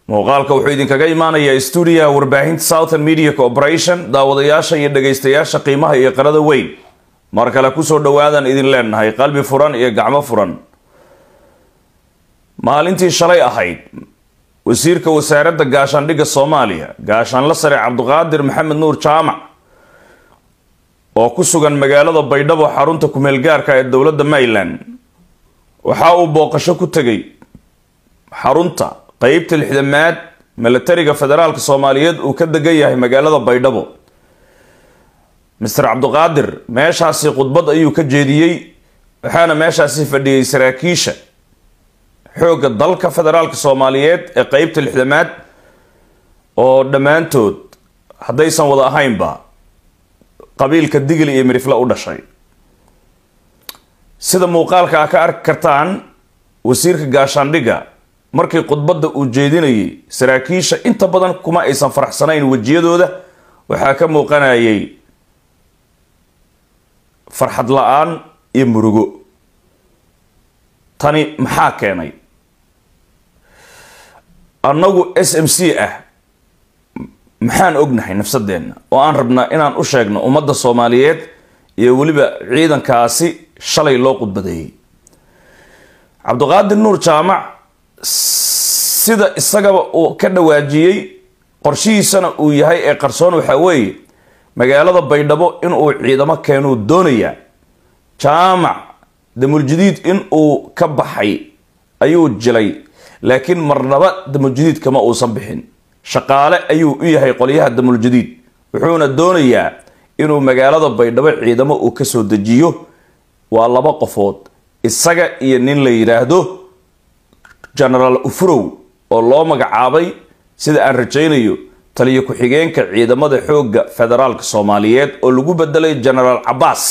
muuqaalka wuxuu idinkaga imaanayaa stuudiyaha warbaahinta Southern Media Corporation daawadayaasha iyo dhageystayaasha qiimaha iyo qarada weyn mar kale ku soo dhawaadan idin leenahay qalbi furan iyo gacmo furan maalintii shalay ahayd wasiirka wasaaradda gaashaandhigga Soomaaliya gaashaanle sare Cabdiqaadir Maxamed Nuur Jaamac oo ku sugan magaalada Baydhabo xarunta ku meel gaarka ee dawladda Maryland waxa uu booqasho ku tagay xarunta qaybta lixdamaad militariga federaalka Soomaaliyeed uu ka degan yahay magaalada Baydhabo Mr. Cabdiqaadir meeshaasi khudbad ayuu ka jeediyay waxaana meeshaasi fadhiyay saraakiisha xooga dalka federaalka Soomaaliyeed ee qaybta lixdamaad oo dhamaantood hadaysan wada ahaynba qabiilka Digil iyo Mirifle u dhashay sida muuqaalka ka arki kartaan wasiirka gaashaandhigga markii khudbadda uu jeedinayay saraakiisha inta badan kuma aysan faraxsanayn wajiyadooda waxa ka muuqanayay farxad la'aan iyo murugo tani maxaa keenay annagu SMC maxaan ognahay nafsadeena oo aan rabnaa inaan u sheegno ummadda Soomaaliyeed iyo waliba ciidankaasi shalay loo qudbadeeyay Cabdiqaadir Nuur Jaamac sida isagaba uu ka dhawaajiyay qorshihiisana uu yahay ee qarsoon waxa weeye magaalada Baydhabo in uu ciidamo keeno doonaya Jaamac damul jadiid in uu ka baxay ayuu jilay laakiin marnaba damul jadiid kama uusan bixin shaqaale ayuu u yahay qoliyaha damul jadiid wuxuuna doonayaa inuu magaalada Baydhabo ciidamo uu ka soo dejiyo waa laba qofood isaga iyo nin la yiraahdo General Ufrow oo loo magacaabay sida aan rajaynayo taliye ku xigeenka ciidamada xoogga federaalka Soomaaliyeed oo lagu bedelay General Abbas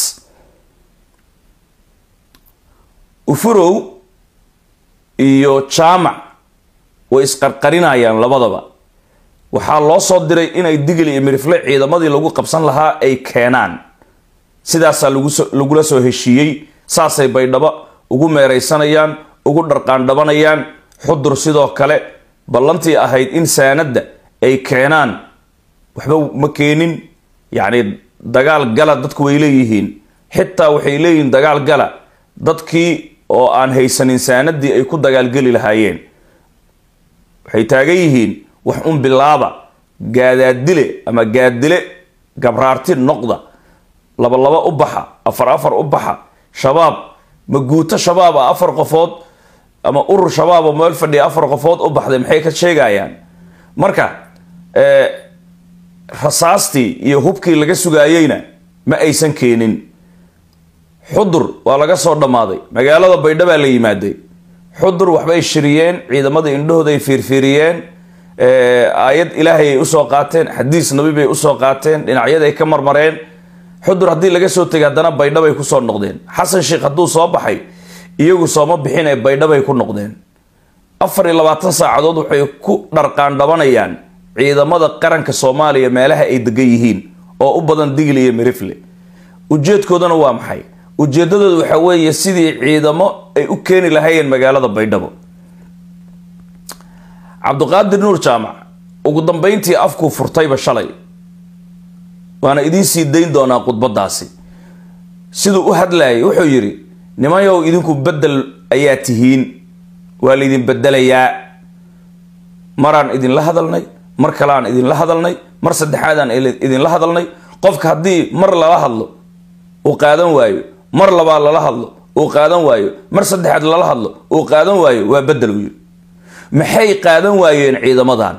Ufrow iyo Jaamac way isqarqarinayaan labadaba waxaa loo soo diray inay Digil iyo Mirifle ciidamadii lagu qabsan lahaa ay keenaan sidaas lagu soo heshiiyay saasay Baydhabo ugu meereysanayaan ugu dharqaan dhabanayaan xudur sidoo kale ballantii ahayd in saanada ay keenaan waxba ma keenin yaani dagaal gala dadku way leeyihiin xitaa waxay leeyihiin dagaal gala dadkii oo aan haysanin saanadii ay ku dagaal gali lahaayeen waxay taagan yihiin wax bilaaba gaadaadile ama gaadile gabraarti noqda laba u baxa afar u baxa shabaab ma guuto shabaab afar qofood ama urur shabaab oo meel fadhiya afar qofood u baxday maxay ka sheegayaan marka rasaastii iyo hubkii laga sugaayayna ma aysan keenin xudur waa laga soo dhamaaday magaalada Baydhabo la yimaaday xudur waxbay shiriyeen ciidamada indhahooda ay fiirfiiriyeen aayad ilaahay u soo qaateen xadiis nabi bay u soo qaateen dhinacyada ay ka marmareen xudur hadii laga soo tagay hadana Baydhabo ay ku soo noqdeen xasan sheekh haduu soo baxay iyagu soo ma bixin ay Baydhabo ay ku noqdeen 24 saacadood waxay ku dharqaan dhabanayaan ciidamada qaranka Soomaaliya meelaha ay degan yihiin oo u badan Digil iyo Mirifle ujeedkoodana waa maxay ujeedadoodu waxa weeye sidii ciidamo ay u keeni lahaayeen magaalada Baydhabo Cabdiqaadir Nuur Jaamac ugu dambeyntii afku furtayba shalay waana idin sii deyn doonaa khudbadaasi sidoo u hadlaayay wuxuu yiri nimayow idinku bedel ayaa tihiin waa la idin bedelayaa maraan idin la hadalnay mar kale aan idin la hadalnay mar saddexaad aan idin la hadalnay qofka hadii mar la hadlo uu qaadan waayo mar laba la hadlo uu qaadan waayo mar saddexaad la hadlo uu qaadan waayo waa bedel weey maxay qaadan waayeen ciidamadan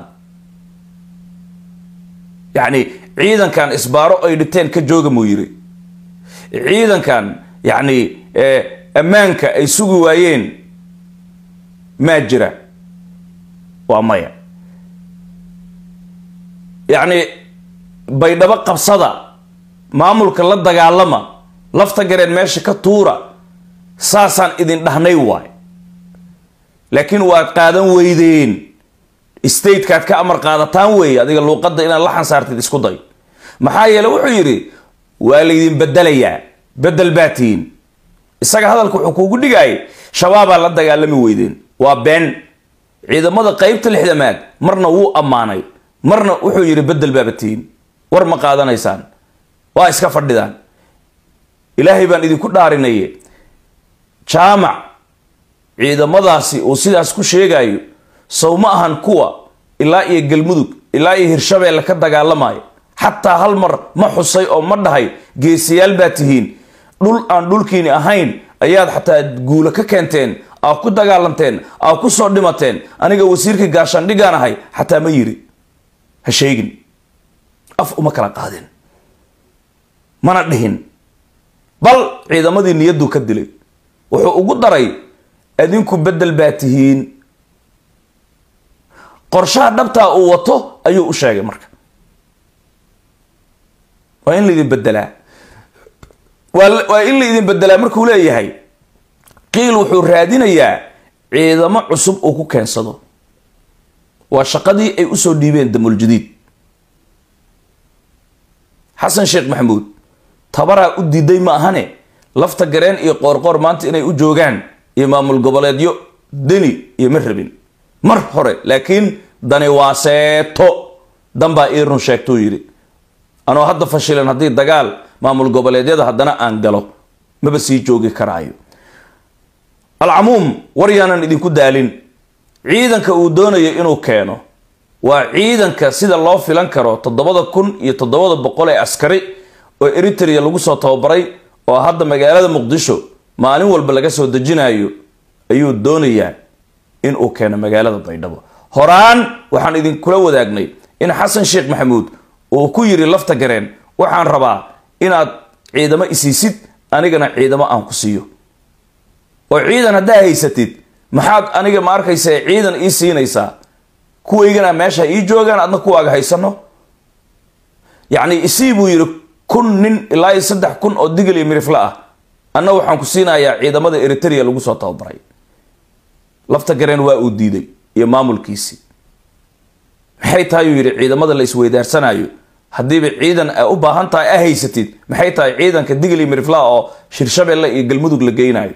yaani ciidankan isbaaro ay dhiteen ka jooga muu yiri ciidankan yaani ammaanka ay sugi waayeen ma jira waa maya yaani Baydhabo qabsada maamulka la dagaalama lafta gareen meesha ka tuura saasan idin dhahnay waay laakiin waa qaadan weydeen state kaad ka amar qaadataan weey adiga luuqada inaad la xansaartid isku day maxaa yeelay wuxuu yiri waa la idin bedelayaa bedel baatiin isaga hadalku wuxuu kugu dhigay shabaab la dagaalami weydeen waa been ciidamada qaybta lixdamaad marna wuu ammaanay marna wuxuu yiri bedel baabatiin war ma qaadanaysaan waa iska fadhidaan ilaahay baan idinku dhaarinayay jaamac ciidamadaasi uu sidaas ku sheegayo sawma ahan kuwa ilaa iyo galmudug ilaa iyo hirshabeelle ka dagaalamayo xataa hal mar ma xusay oo ma dhahay geesiyaal baa tihiin dhul aan dhulkiini ahayn ayaad xataa guula ka keenteen aa ku dagaalanteen aa ku soo dhimateen aniga wasiirka gaashaandhigaan ahay xataa ma yiri ha sheegin af uma kala qaadin mana dhihin bal ciidamadii niyadu ka dilay wuxuu ugu daray adinku bedel baa tihiin qorshaha dhabtaa uu wato ayuu u sheegay marka waa in la idin bedelaa waa in la idin bedelaa markuu leeyahay qiil wuxuu raadinayaa ciidamo cusub uu ku keensado waa shaqadii ay usoo dhiibeen damul jadiid xasan sheekh maxamuud tabaraa u diiday ma ahane lafta gareen iyo qoorqoor maanta inay u joogaan iyo maamul goboleedyo deni iyo ma rabin mar hore laakiin dani waa seeto danbaa ii run sheegtuu yidhi anoo hadda fashilan haddii dagaal maamul goboleedyada haddana aan galo maba sii joogi karaayo alcamuum war yaanan idinku daalin ciidanka uu doonayo inuu keeno waa ciidanka sida loo filan karo 7,700 ee askari oo Eritrea lagu soo tababaray oo hadda magaalada Muqdisho maalin walba laga soo dejinayo ayuu doonayaa in uu keeno magaalada Baydhabo horaan waxaan idin kula wadaagnay in Xasan Sheekh Maxamuud uu ku yiri lafta gareen waxaan rabaa inaad ciidamo isiisid anigana ciidamo aan ku siiyo oo ciidan hadaa haysatid maxaad aniga ma arkaysaa ciidan ii siinaysaa kuwaygana meesha ii joogaan adna kuwaaga haysano yani isiibuu yiri 1,000 nin ilaa 3,000 oo digil iyo mirifla ah anna waxaan ku siinayaa ciidamada Eritrea lagu soo tababaray lafta gareen waa uu diiday iyo maamulkiisi maxay tahay yiri ciidamada la isweydaarsanayo hadiiba ciidan ay u baahan tahay ay haysatid maxay tahay ciidanka digil iyo mirifla oo Hirshabeelle iyo Galmudug la geynayo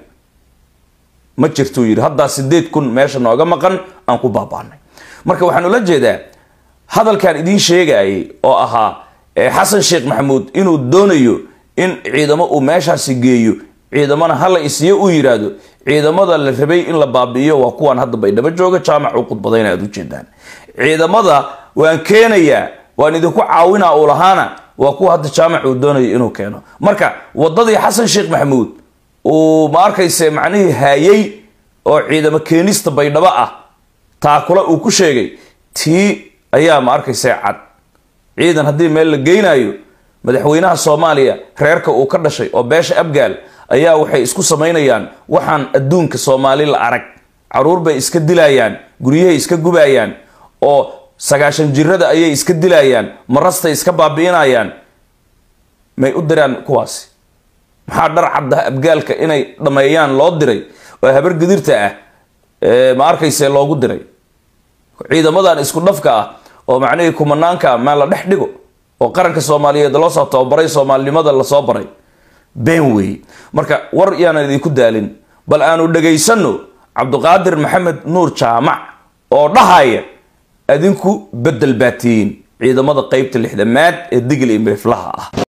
ma jirto yiri hadda 8,000 meesha nooga maqan aan ku baabaanay marka waxaan ula jeedaa hadalkan idin sheegay oo ahaa Xasan Sheekh Maxamuud inuu doonayo in ciidamo uu meeshaasi geeyo ciidamana hala isiyo u yiraahdo ciidamada la rabay in la baabiyo waa kuwan hadda Baydhabo jooga jaamac uu qudbadayna aad u jeedaan ciidamada waan keenayaa waan idinku caawinaa oo lahaana waa kuwa hadda jaamac uu doonayo inuu keeno marka wadadii Xasan Sheekh Maxamuud oo ma arkayse macnaheedu hayay oo ciidamo keenista Baydhabo ah taakula uu ku sheegay tii ayaa ma arkayse cad ciidan hadii meel la geynayo madaxweynaha Soomaaliya reerka uu ka dhashay oo beesha Abgaal ayaa waxay isku sameynayaan waxaan adduunka Soomaali la arag caruur bay iska dilayaan guriyahay iska gubayaan oo 9 jirada ayay iska dilayaan marasta iska baabiinayaan may u diraan kuwaasi maxaa dhar cadda Abgaalka inay dhameeyaan loo diray oo habar gadirta ah ma arkayse loogu diray ciidamadan isku dhafka ah oo macnaheedu kumanaanka ma la dhex dhigo oo qaranka Soomaaliyeed loo soo tababaray Soomaalinimada la soo baray been way marka war yaana idinku daalin bal aanu dhageysano Cabduqaadir Maxamed Nuur Jaamac oo dhahaya adinku bedel baatiin ciidamada qaybta 6aad ee digil iyo miriflaha ah